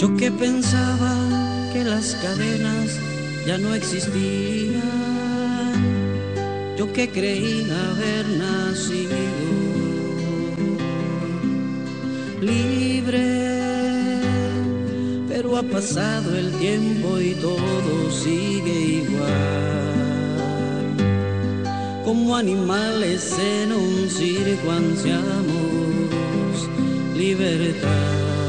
Yo que pensaba que las cadenas ya no existían, yo que creí haber nacido libre, pero ha pasado el tiempo y todo sigue igual, como animales en un circo ansiamos libertad.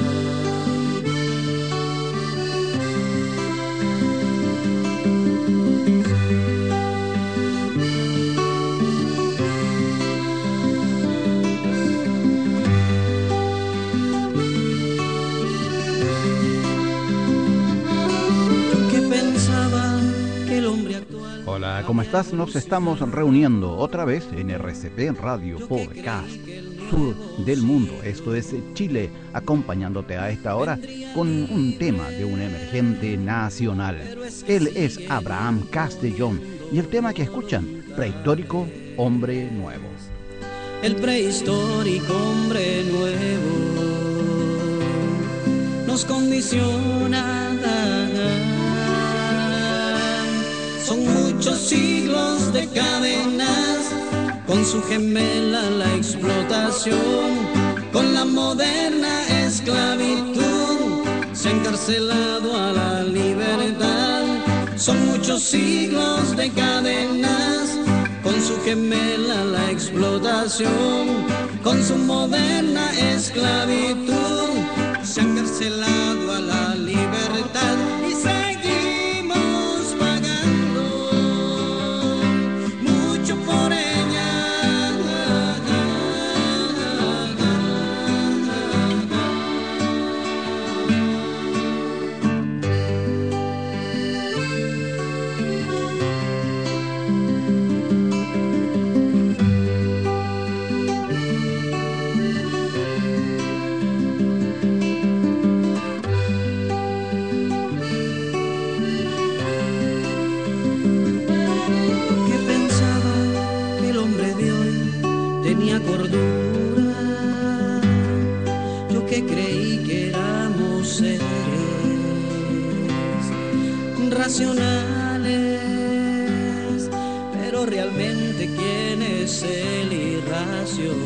Hola, ¿cómo estás? Nos estamos reuniendo otra vez en RCP Radio Podcast Sur del Mundo. Esto es Chile, acompañándote a esta hora con un tema de un emergente nacional. Él es Abraham Castellón y el tema que escuchan, Prehistórico Hombre Nuevo. El prehistórico hombre nuevo nos condiciona. Son muchos siglos de cadenas, con su gemela la explotación, con la moderna esclavitud, se ha encarcelado a la libertad. Son muchos siglos de cadenas, con su gemela la explotación, con su moderna esclavitud, se ha encarcelado a la libertad. Y seguimos pagando mucho por ella. Cordura, yo que creí que éramos seres racionales, pero realmente ¿quién es el irracional?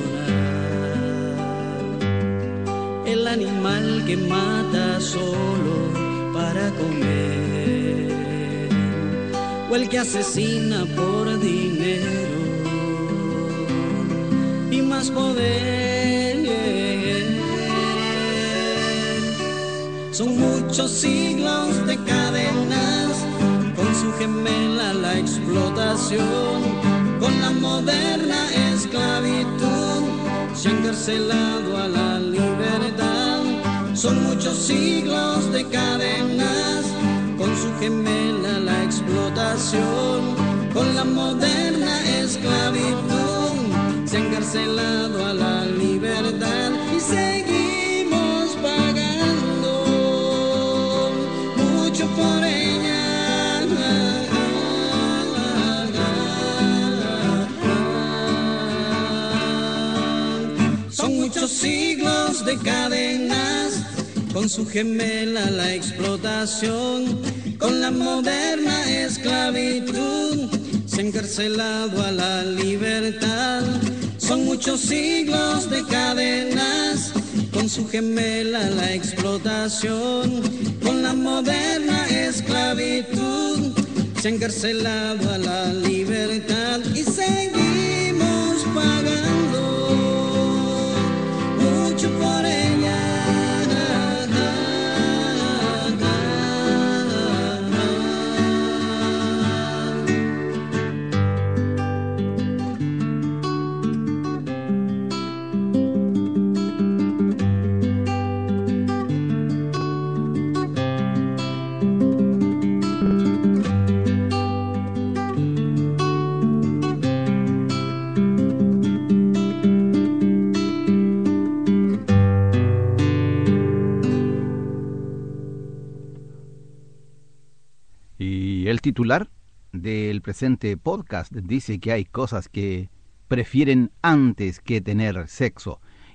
El animal que mata solo para comer, o el que asesina por dinero y más poder. Son muchos siglos de cadenas, con su gemela la explotación, con la moderna esclavitud, se ha encarcelado a la libertad. Son muchos siglos de cadenas, con su gemela la explotación, con la moderna esclavitud, se ha encarcelado a la libertad. Y seguimos pagando mucho por ella. Son muchos siglos de cadenas, con su gemela la explotación, con la moderna esclavitud, se ha encarcelado a la libertad. Son muchos siglos de cadenas, con su gemela la explotación, con la moderna esclavitud, se ha encarcelado a la libertad. Y seguimos pagando mucho por ella. El titular del presente podcast dice que hay cosas que prefieren antes que tener sexo.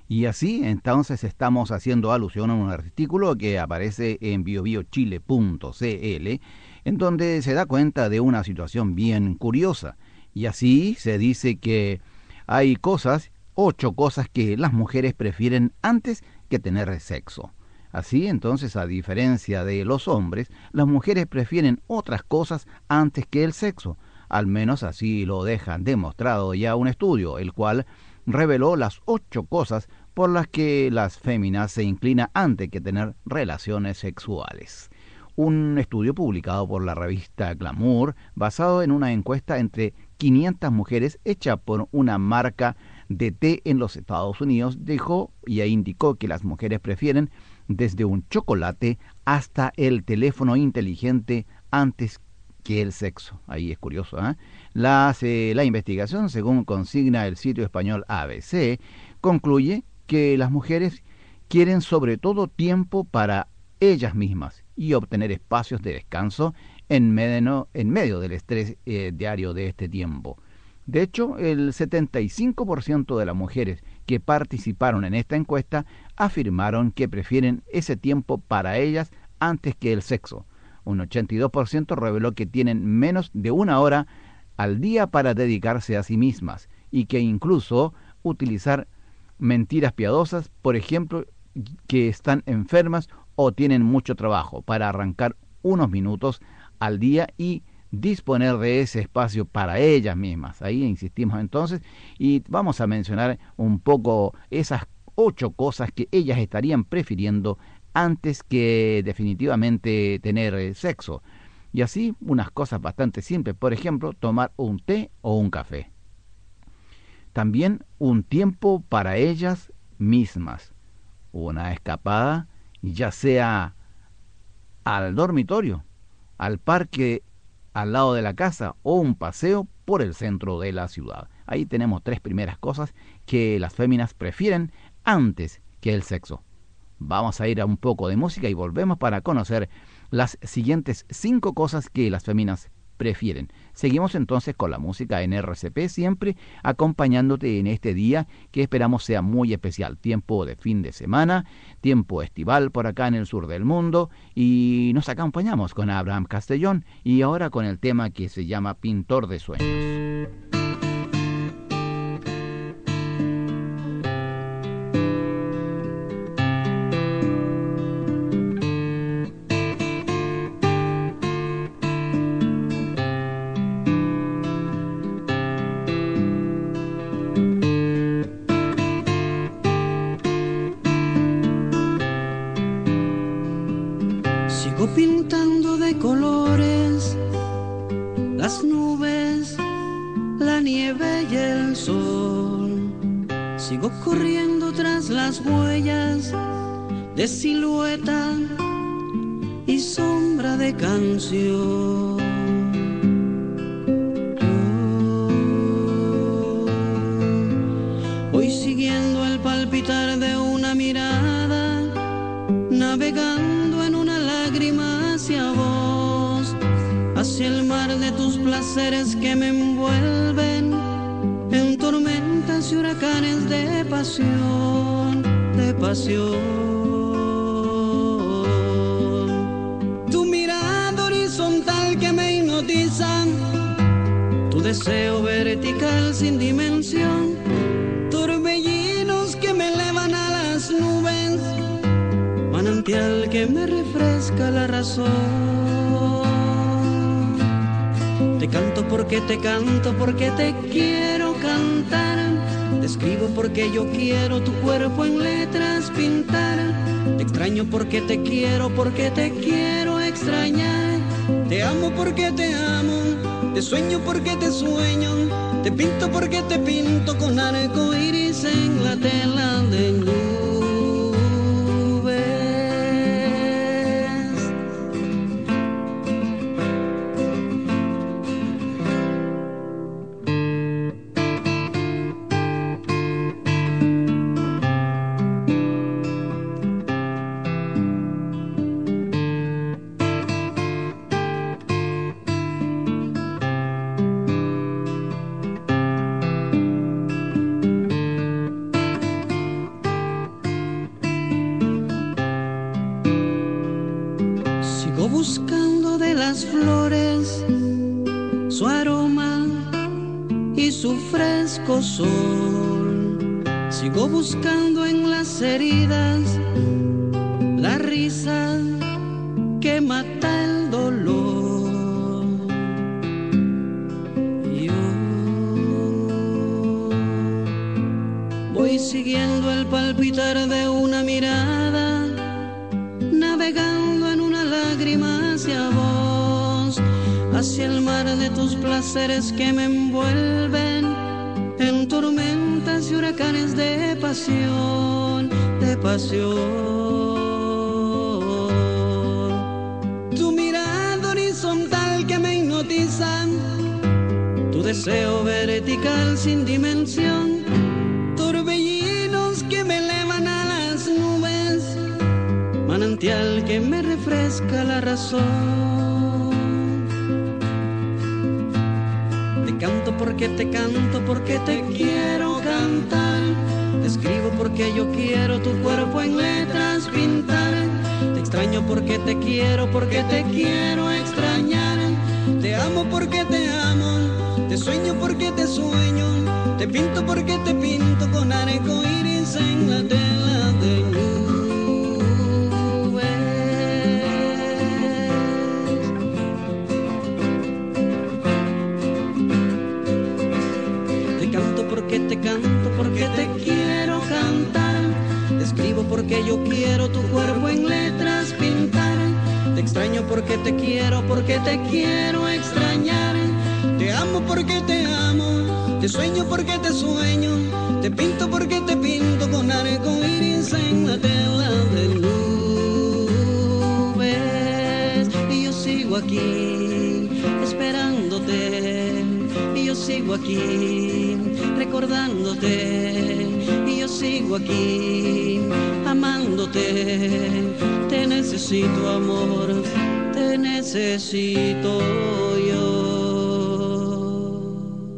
Y así, entonces, estamos haciendo alusión a un artículo que aparece en biobiochile.cl, en donde se da cuenta de una situación bien curiosa. Y así se dice que hay 8 cosas que las mujeres prefieren antes que tener sexo. Así, entonces, a diferencia de los hombres, las mujeres prefieren otras cosas antes que el sexo. Al menos así lo dejan demostrado ya un estudio, el cual reveló las 8 cosas por las que las féminas se inclinan antes que tener relaciones sexuales. Un estudio publicado por la revista Glamour, basado en una encuesta entre 500 mujeres hecha por una marca de té en los Estados Unidos, indicó que las mujeres prefieren desde un chocolate hasta el teléfono inteligente antes que el sexo. Ahí es curioso, ¿eh? La investigación, según consigna el sitio español ABC, concluye que las mujeres quieren sobre todo tiempo para ellas mismas y obtener espacios de descanso en medio del estrés diario de este tiempo. De hecho, el 75% de las mujeres que participaron en esta encuesta afirmaron que prefieren ese tiempo para ellas antes que el sexo. Un 82% reveló que tienen menos de 1 hora al día para dedicarse a sí mismas y que incluso utilizar mentiras piadosas, por ejemplo, que están enfermas o tienen mucho trabajo, para arrancar unos minutos al día y disponer de ese espacio para ellas mismas. Ahí insistimos entonces y vamos a mencionar un poco esas 8 cosas que ellas estarían prefiriendo antes que definitivamente tener sexo. Y así unas cosas bastante simples, por ejemplo, tomar un té o un café. También un tiempo para ellas mismas, una escapada, ya sea al dormitorio, al parque al lado de la casa o un paseo por el centro de la ciudad. Ahí tenemos 3 primeras cosas que las féminas prefieren antes que el sexo. Vamos a ir a un poco de música y volvemos para conocer las siguientes 5 cosas que las féminas prefieren. Seguimos entonces con la música en RCP, siempre acompañándote en este día que esperamos sea muy especial. Tiempo de fin de semana, tiempo estival por acá en el sur del mundo, y nos acompañamos con Abraham Castellón y ahora con el tema que se llama Pintor de Sueños. Pintando de colores las nubes, la nieve y el sol. Sigo corriendo tras las huellas de silueta y sombra de canción. Voy siguiendo el palpitar de una mirada, navegando en una lágrima hacia vos, hacia el mar de tus placeres que me envuelven en tormentas y huracanes de pasión, de pasión. Tu mirada horizontal que me hipnotiza, tu deseo vertical sin dimensión, torbellinos que me elevan a las nubes, manantial que me refresca la razón. Te canto porque te canto, porque te quiero cantar. Te escribo porque yo quiero tu cuerpo en letras pintar. Te extraño porque te quiero extrañar. Te amo porque te amo, te sueño porque te sueño. Te pinto porque te pinto con arco iris en la tela de luz. Sigo buscando de las flores su aroma y su fresco sol. Sigo buscando en las heridas la risa que mata el dolor. Yo voy siguiendo el palpitar de una mirada, navegando en una lágrima hacia vos, hacia el mar de tus placeres que me envuelven en tormentas y huracanes de pasión, de pasión. Tu mirada horizontal que me hipnotiza, tu deseo vertical sin dimensión, torbellinos que me elevan a las nubes, manantial que me refresca la razón. Te canto porque te quiero cantar. Te escribo porque yo quiero tu cuerpo en letras pintar. Te extraño porque te quiero extrañar. Te amo porque te amo, te sueño porque te sueño. Te pinto porque te pinto con arco iris en la tela de nubes. Te canto porque te quiero cantar. Te escribo porque yo quiero tu cuerpo en letras pintar. Te extraño porque te quiero extrañar. Te amo porque te amo, te sueño porque te sueño. Te pinto porque te pinto con arco iris en la tela de nubes. Y yo sigo aquí esperándote, y yo sigo aquí recordándote, y yo sigo aquí amándote. Te necesito, amor, te necesito yo.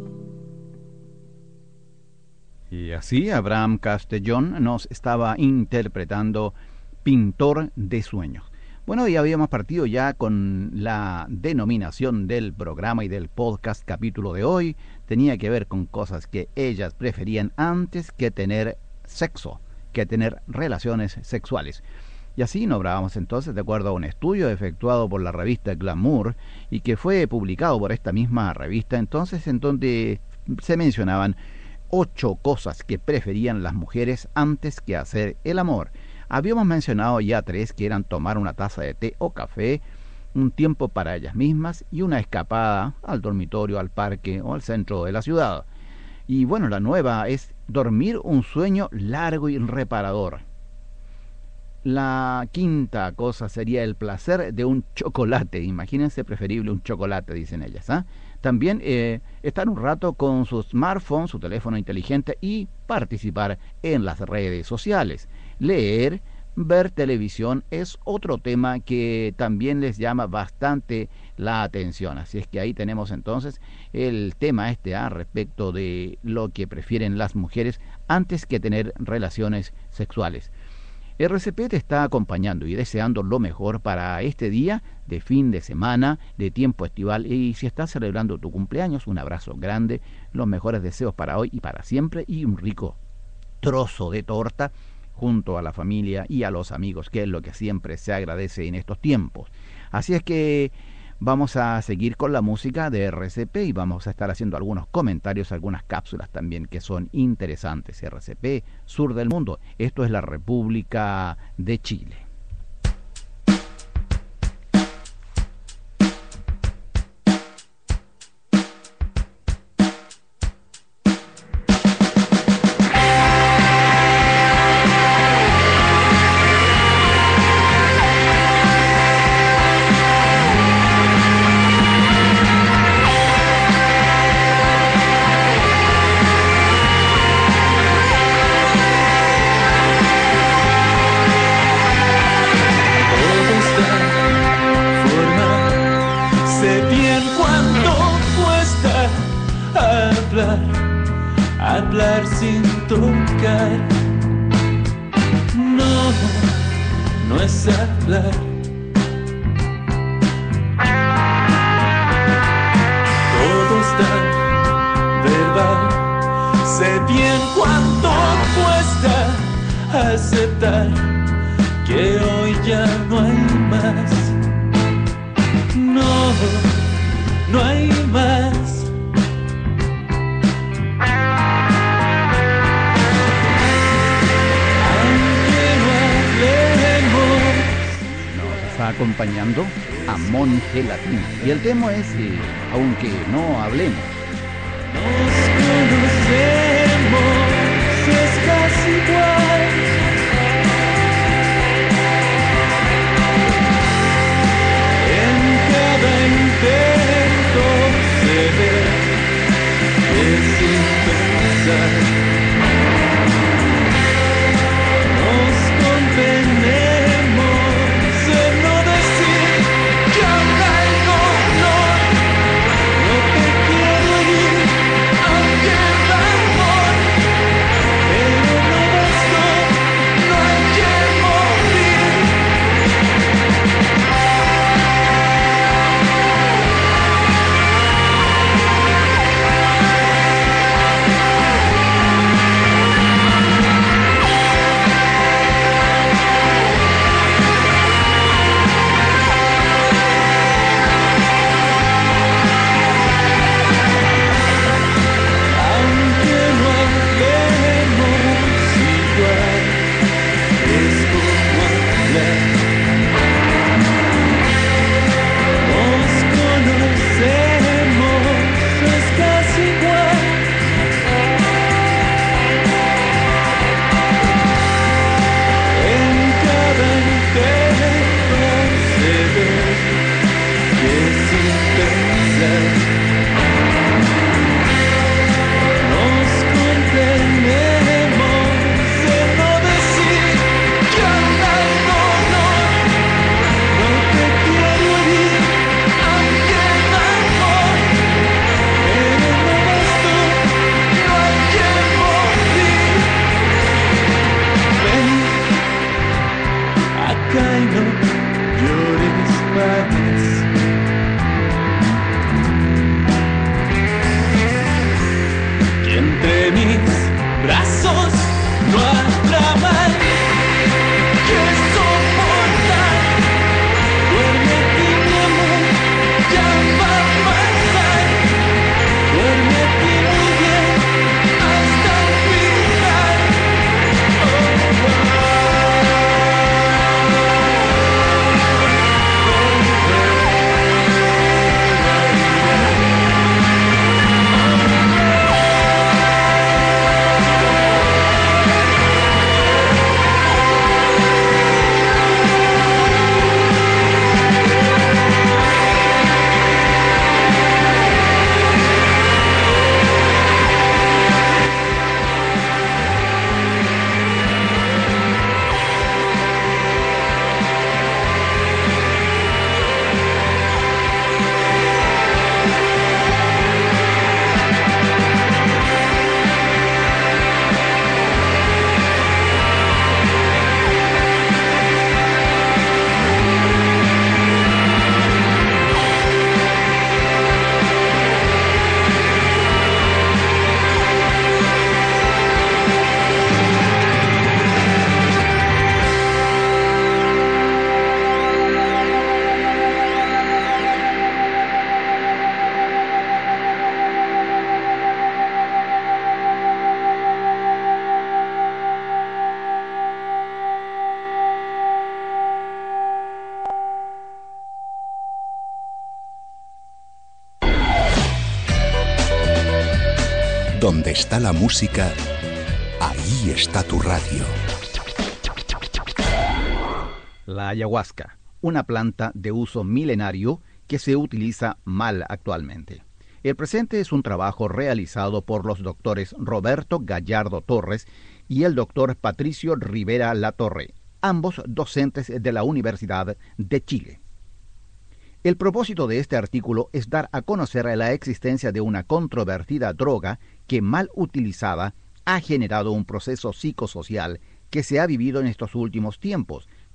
Y así Abraham Castellón nos estaba interpretando Pintor de Sueños. Bueno, y habíamos partido ya con la denominación del programa y del podcast. Capítulo de hoy tenía que ver con cosas que ellas preferían antes que tener sexo, que tener relaciones sexuales. Y así nombrábamos entonces, de acuerdo a un estudio efectuado por la revista Glamour y que fue publicado por esta misma revista, entonces en donde se mencionaban 8 cosas que preferían las mujeres antes que hacer el amor. Habíamos mencionado ya 3, que eran tomar una taza de té o café, un tiempo para ellas mismas y una escapada al dormitorio, al parque o al centro de la ciudad. Y bueno, la nueva es dormir un sueño largo y reparador. La 5ª cosa sería el placer de un chocolate. Imagínense, preferible un chocolate, dicen ellas, ¿eh? También estar un rato con su smartphone, su teléfono inteligente y participar en las redes sociales. Leer, ver televisión es otro tema que también les llama bastante la atención. Así es que ahí tenemos entonces el tema respecto de lo que prefieren las mujeres antes que tener relaciones sexuales. RCP te está acompañando y deseando lo mejor para este día de fin de semana, de tiempo estival. Y si estás celebrando tu cumpleaños, un abrazo grande, los mejores deseos para hoy y para siempre, y un rico trozo de torta junto a la familia y a los amigos, que es lo que siempre se agradece en estos tiempos. Así es que vamos a seguir con la música de RCP y vamos a estar haciendo algunos comentarios, algunas cápsulas también que son interesantes. RCP, Sur del Mundo. Esto es la República de Chile. Hablar sin tocar, no es hablar. tan verbal. Sé bien cuánto cuesta aceptar que hoy ya no hay más. No, no hay más. Aunque no hablemos. Nos está acompañando Amon Gelatina. Y el tema es Aunque no hablemos. Nos conocemos, es casi igual. En cada intento se ve que sin pensar nos contenemos en no decir que ahora no, no te quiero ir, aunque da amor, pero no bastó, no hay que morir. Aunque no hablemos igual, es como hablar. Nos conocemos, es casi igual. En cada intento se ve que sin pensar nos contenemos en no decir que ahora no te quiero ir, aunque da amor, pero no bastó, no hay que morir. Ven acá y no llores más. Que entre mis brazos no habrá mal que soportar. Duérmete, mi amor, ya va a pasar. Duérmete muy bien hasta el final. Donde está la música, ahí está tu radio. La ayahuasca, una planta de uso milenario que se utiliza mal actualmente. El presente es un trabajo realizado por los doctores Roberto Gallardo Torres y el doctor Patricio Rivera Latorre, ambos docentes de la Universidad de Chile. El propósito de este artículo es dar a conocer la existencia de una controvertida droga que, mal utilizada, ha generado un proceso psicosocial que se ha vivido en estos últimos tiempos,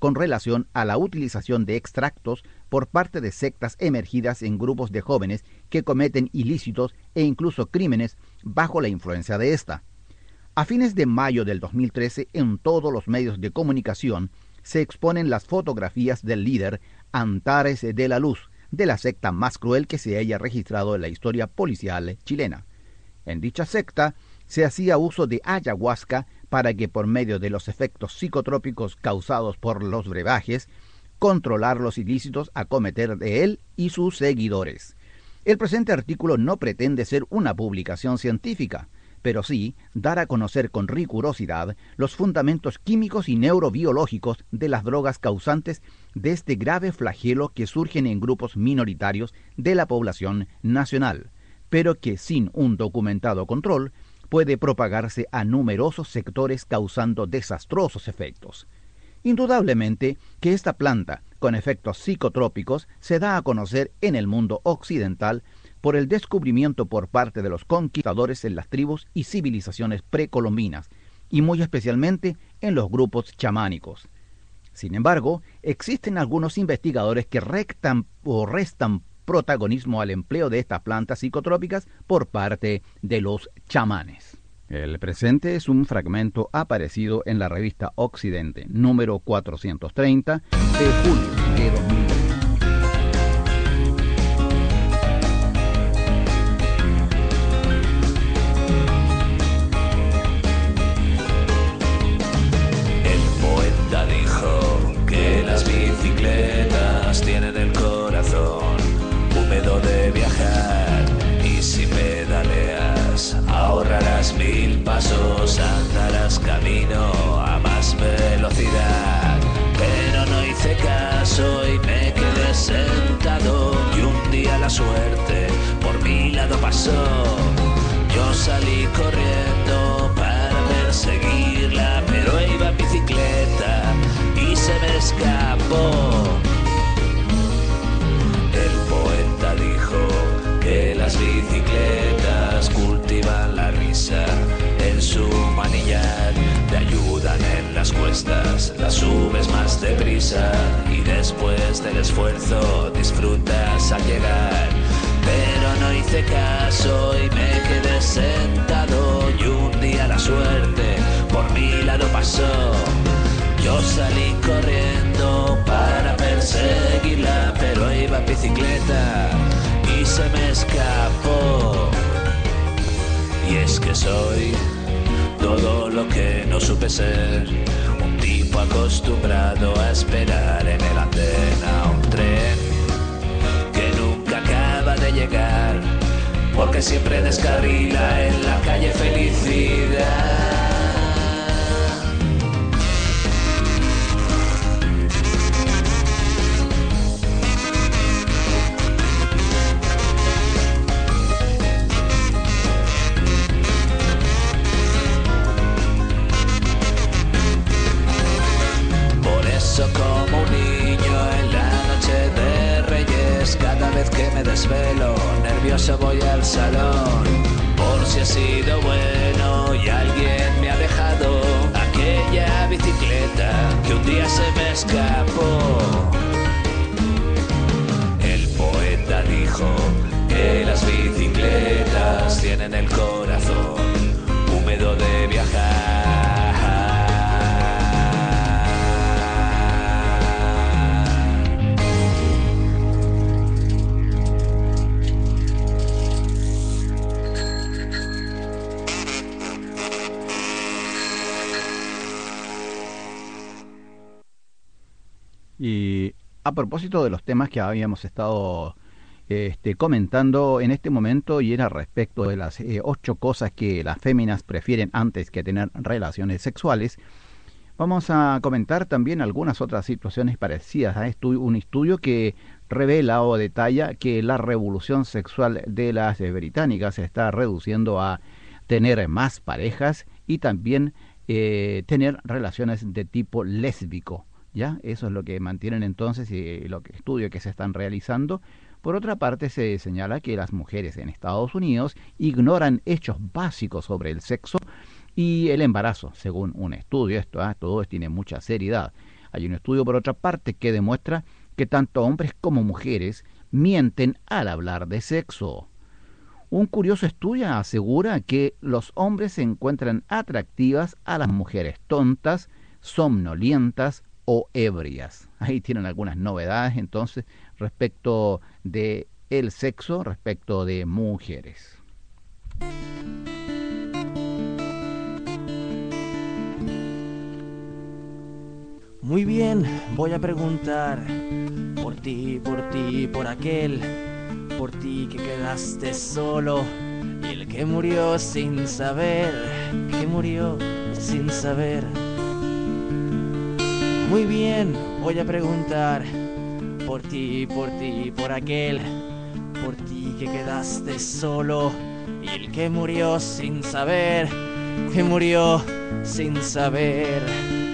con relación a la utilización de extractos por parte de sectas emergidas en grupos de jóvenes que cometen ilícitos e incluso crímenes bajo la influencia de esta. A fines de mayo del 2013, en todos los medios de comunicación, se exponen las fotografías del líder Antares de la Luz, de la secta más cruel que se haya registrado en la historia policial chilena. En dicha secta se hacía uso de ayahuasca para que por medio de los efectos psicotrópicos causados por los brebajes, controlar los ilícitos a cometer de él y sus seguidores. El presente artículo no pretende ser una publicación científica, pero sí dar a conocer con rigurosidad los fundamentos químicos y neurobiológicos de las drogas causantes de este grave flagelo que surgen en grupos minoritarios de la población nacional, pero que sin un documentado control puede propagarse a numerosos sectores causando desastrosos efectos. Indudablemente que esta planta, con efectos psicotrópicos, se da a conocer en el mundo occidental por el descubrimiento por parte de los conquistadores en las tribus y civilizaciones precolombinas, y muy especialmente en los grupos chamánicos. Sin embargo, existen algunos investigadores que restan protagonismo al empleo de estas plantas psicotrópicas por parte de los chamanes. El presente es un fragmento aparecido en la revista Occidente, número 430, de julio de 2020. El poeta dijo que las bicicletas tienen el corazón húmedo de viajar, y si pedaleas ahorrarás 1000 pasos, andarás camino a más velocidad. Pero no hice caso y me quedé sentado, y un día la suerte por mi lado pasó. Yo salí corriendo para perseguirla, pero iba en bicicleta y se me escapó. El poeta dijo que las bicicletas cultivan la risa en su manillar, te ayudan en las cuestas, las subes más deprisa y después del esfuerzo disfrutas al llegar. Pero no hice caso y me quedé sentado, y un día la suerte por mi lado pasó. Yo salí corriendo para perseguirla, pero iba en bicicleta y se me escapó. Y es que soy todo lo que no supe ser, un tipo acostumbrado a esperar en el andén a un tren que nunca acaba de llegar, porque siempre descarrila en la calle Felicidad. Como un niño en la noche de Reyes, cada vez que me desvelo, nervioso voy al salón, por si ha sido bueno y alguien me ha dejado aquella bicicleta que un día se me escapó. El poeta dijo que las bicicletas tienen el corazón húmedo de viajar. Y a propósito de los temas que habíamos estado comentando en este momento, y era respecto de las 8 cosas que las féminas prefieren antes que tener relaciones sexuales, vamos a comentar también algunas otras situaciones parecidas a un estudio que revela o detalla que la revolución sexual de las británicas se está reduciendo a tener más parejas y también tener relaciones de tipo lésbico. ¿Ya? Eso es lo que mantienen entonces y lo que estudios que se están realizando. Por otra parte, se señala que las mujeres en Estados Unidos ignoran hechos básicos sobre el sexo y el embarazo, según un estudio. Todo tiene mucha seriedad. Hay un estudio, por otra parte, que demuestra que tanto hombres como mujeres mienten al hablar de sexo. Un curioso estudio asegura que los hombres encuentran atractivas a las mujeres tontas, somnolientas o ebrias. Ahí tienen algunas novedades entonces respecto de el sexo, respecto de mujeres. Muy bien, voy a preguntar por ti, por aquel, por ti que quedaste solo y el que murió sin saber, que murió sin saber. Muy bien, voy a preguntar por ti, por aquel, por ti que quedaste solo y el que murió sin saber, que murió sin saber.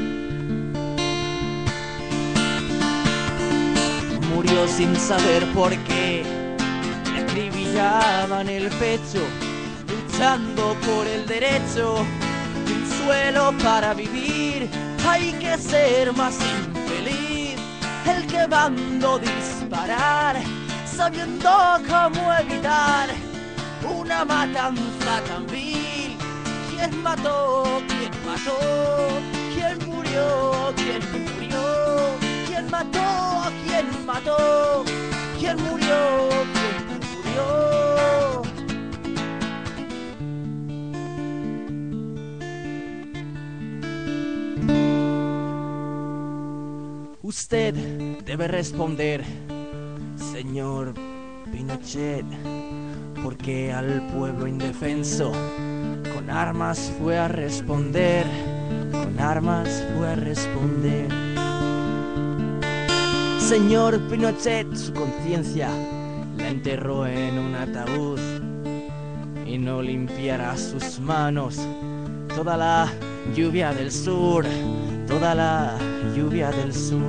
Murió sin saber por qué le acribillaban el pecho, luchando por el derecho de un suelo para vivir. Hay que ser más infeliz, el que mando disparar, sabiendo cómo evitar una matanza tan vil. ¿Quién mató? ¿Quién mató? ¿Quién murió? ¿Quién murió? ¿Quién mató? ¿Quién mató? ¿Quién murió? ¿Quién murió? Usted debe responder, señor Pinochet, porque al pueblo indefenso con armas fue a responder, con armas fue a responder. Señor Pinochet, su conciencia la enterró en un ataúd y no limpiará sus manos toda la lluvia del sur, toda la lluvia del sur.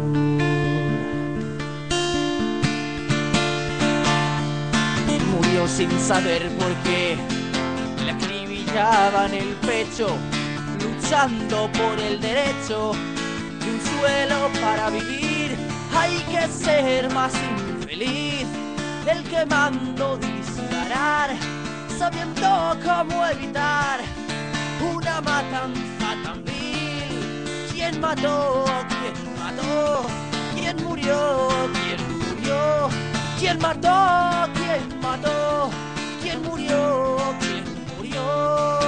Murió sin saber por qué le acribillaban el pecho, luchando por el derecho de un suelo para vivir. Hay que ser más infeliz, el que mando disparar, sabiendo cómo evitar una matanza tan vil. ¿Quién mató? ¿Quién mató? ¿Quién murió? ¿Quién murió? ¿Quién mató? ¿Quién mató? ¿Quién murió? ¿Quién murió?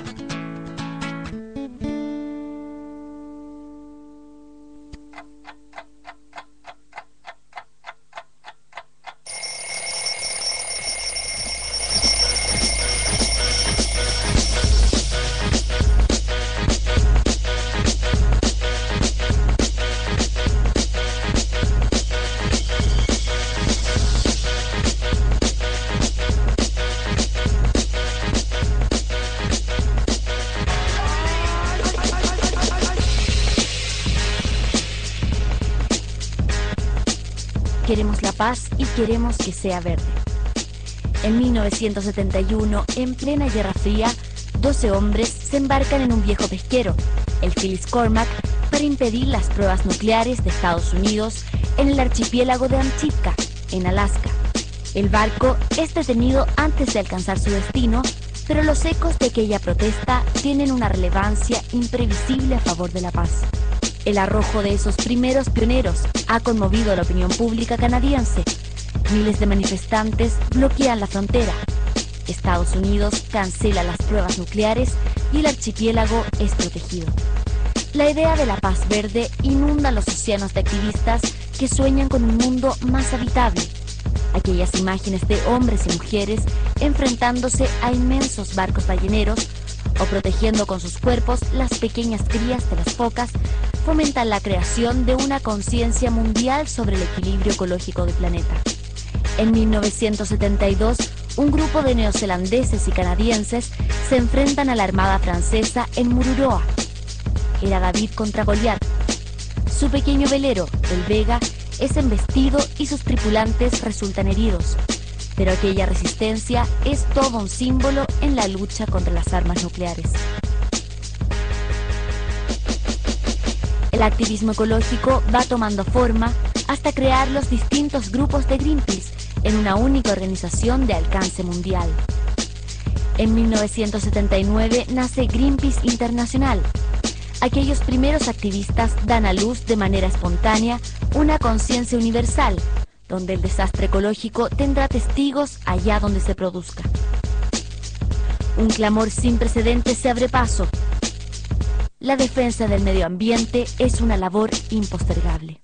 Queremos la paz y queremos que sea verde. En 1971, en plena Guerra Fría, 12 hombres se embarcan en un viejo pesquero, el Phyllis Cormack, para impedir las pruebas nucleares de Estados Unidos en el archipiélago de Amchitka, en Alaska. El barco es detenido antes de alcanzar su destino, pero los ecos de aquella protesta tienen una relevancia imprevisible a favor de la paz. El arrojo de esos primeros pioneros ha conmovido a la opinión pública canadiense. Miles de manifestantes bloquean la frontera. Estados Unidos cancela las pruebas nucleares y el archipiélago es protegido. La idea de la paz verde inunda los océanos de activistas que sueñan con un mundo más habitable. Aquellas imágenes de hombres y mujeres enfrentándose a inmensos barcos balleneros o protegiendo con sus cuerpos las pequeñas crías de las focas fomentan la creación de una conciencia mundial sobre el equilibrio ecológico del planeta. En 1972, un grupo de neozelandeses y canadienses se enfrentan a la Armada francesa en Mururoa. Era David contra Goliat. Su pequeño velero, el Vega, es embestido y sus tripulantes resultan heridos. Pero aquella resistencia es todo un símbolo en la lucha contra las armas nucleares. El activismo ecológico va tomando forma hasta crear los distintos grupos de Greenpeace en una única organización de alcance mundial. En 1979 nace Greenpeace Internacional. Aquellos primeros activistas dan a luz de manera espontánea una conciencia universal, donde el desastre ecológico tendrá testigos allá donde se produzca. Un clamor sin precedentes se abre paso. La defensa del medio ambiente es una labor impostergable.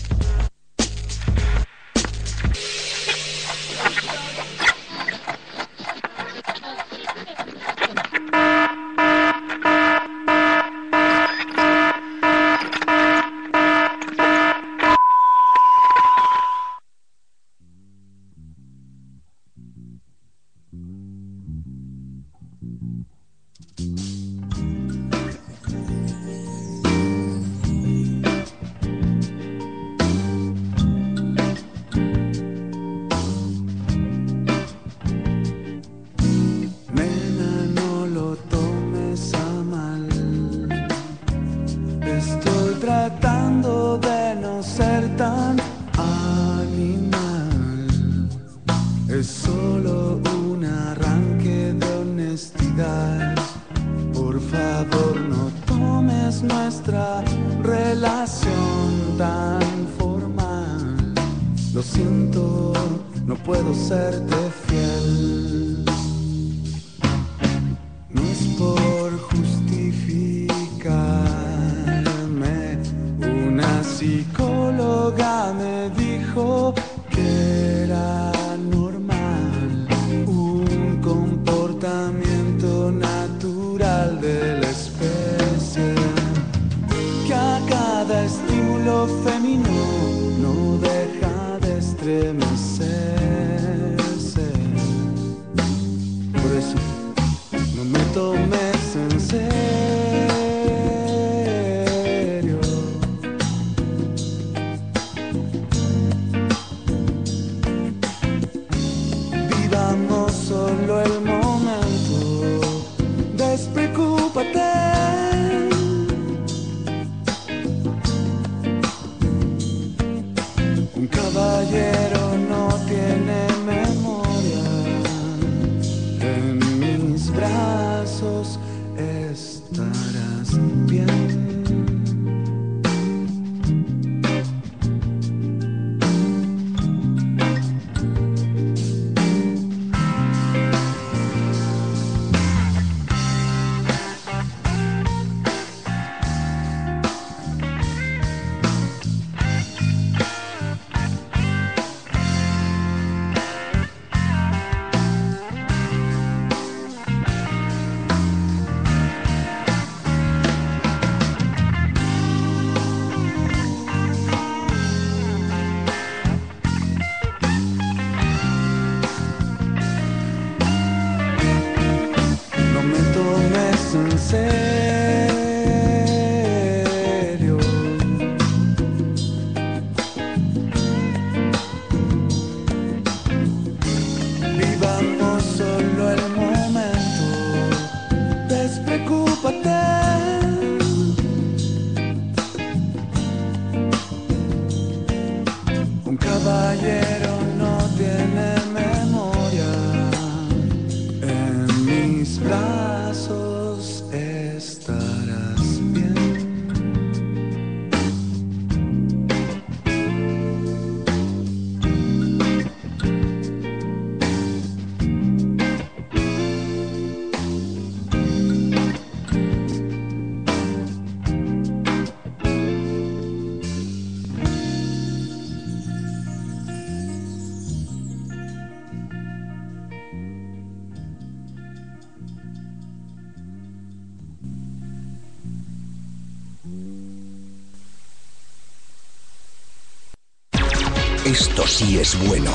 Esto sí es bueno.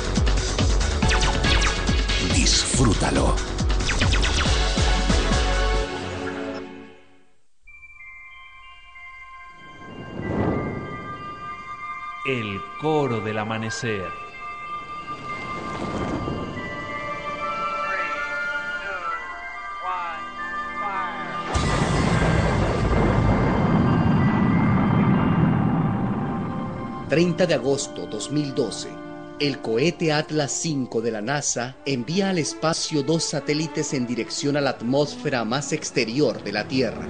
Disfrútalo. El coro del amanecer. 30 de agosto 2012, el cohete Atlas V de la NASA envía al espacio 2 satélites en dirección a la atmósfera más exterior de la Tierra.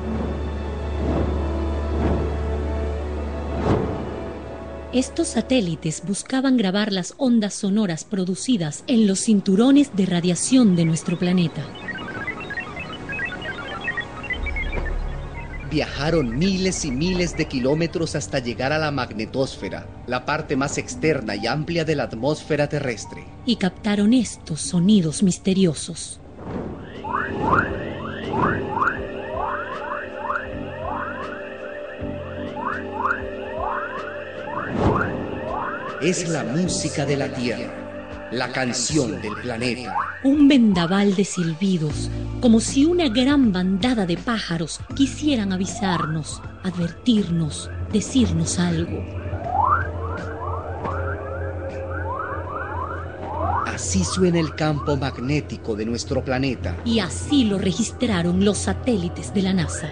Estos satélites buscaban grabar las ondas sonoras producidas en los cinturones de radiación de nuestro planeta. Viajaron miles y miles de kilómetros hasta llegar a la magnetosfera, la parte más externa y amplia de la atmósfera terrestre. Y captaron estos sonidos misteriosos. Es la música de la Tierra, la canción del planeta. Un vendaval de silbidos, como si una gran bandada de pájaros quisieran avisarnos, advertirnos, decirnos algo. Así suena el campo magnético de nuestro planeta. Y así lo registraron los satélites de la NASA.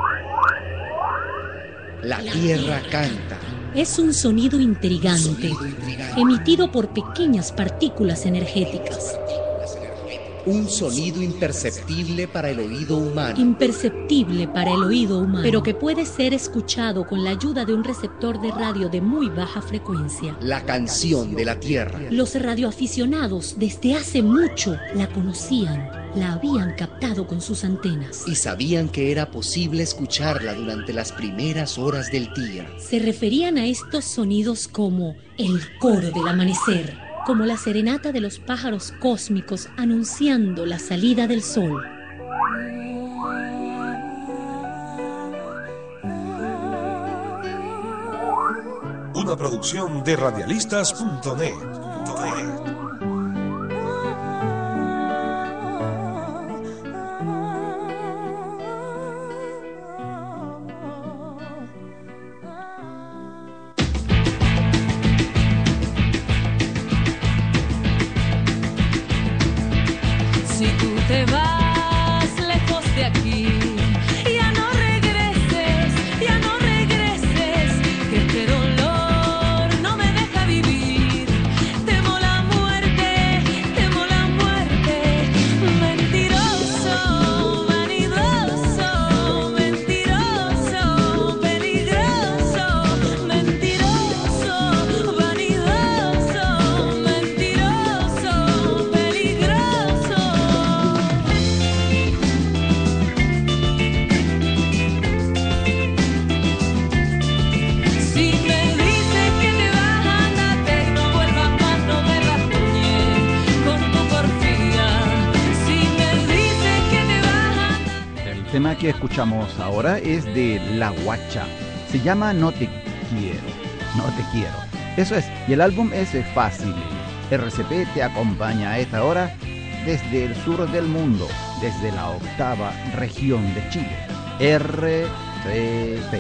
La Tierra canta. Es un sonido intrigante, emitido por pequeñas partículas energéticas. Un sonido imperceptible para el oído humano. Imperceptible para el oído humano, pero que puede ser escuchado con la ayuda de un receptor de radio de muy baja frecuencia. La canción de la Tierra. Los radioaficionados desde hace mucho la conocían, la habían captado con sus antenas. Y sabían que era posible escucharla durante las primeras horas del día. Se referían a estos sonidos como el coro del amanecer, como la serenata de los pájaros cósmicos anunciando la salida del sol. Una producción de radialistas.net. Si tú te vas lejos de aquí, ya no regreses, que este dolor no me deja vivir. Temo la muerte, mentiroso, vanidoso, mentiroso, peligroso, mentiroso, vanidoso, mentiroso, peligroso. Si me dices que te vas, andate y no vuelvas más, no me rasguñes con tu porfía. Si me dices que te vas, andate. El tema que escuchamos ahora es de La Guacha. Se llama No te quiero, no te quiero. Eso es, y el álbum es fácil. RCP te acompaña a esta hora desde el sur del mundo, desde la 8ª región de Chile. RCP.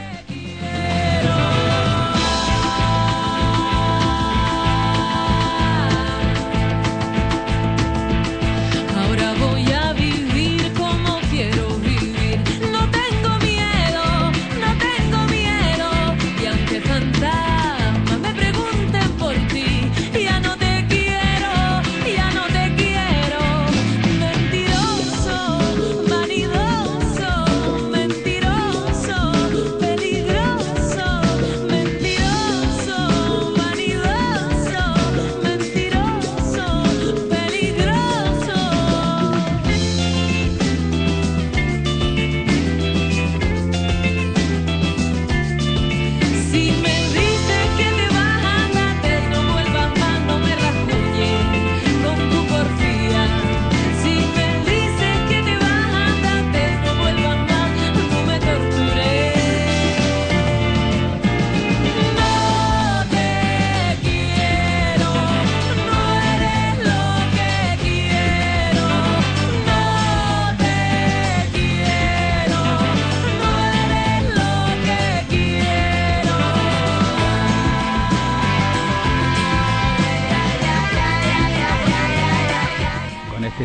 Ahora voy a vivir como quiero vivir. No tengo miedo, y aunque fantasmas me pregunten por ti, ya no te quiero, mentiroso, vanidoso, mentiroso,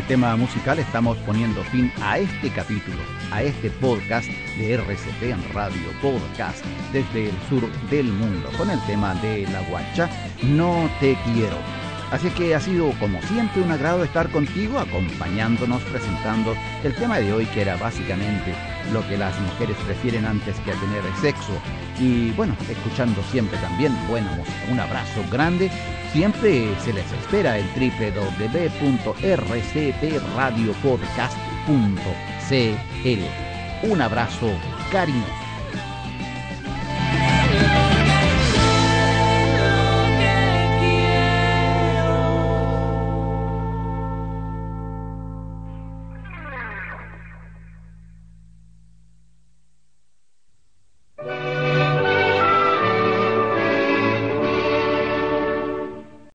tema musical estamos poniendo fin a este capítulo, a este podcast de RCP en Radio Podcast desde el sur del mundo, con el tema de La Guacha, No Te Quiero. Así que ha sido como siempre un agrado estar contigo, acompañándonos, presentando el tema de hoy, que era básicamente lo que las mujeres prefieren antes que tener sexo. Y bueno, escuchando siempre también buena música. Un abrazo grande. Siempre se les espera en www.rcpradiopodcast.cl. Un abrazo cariñoso.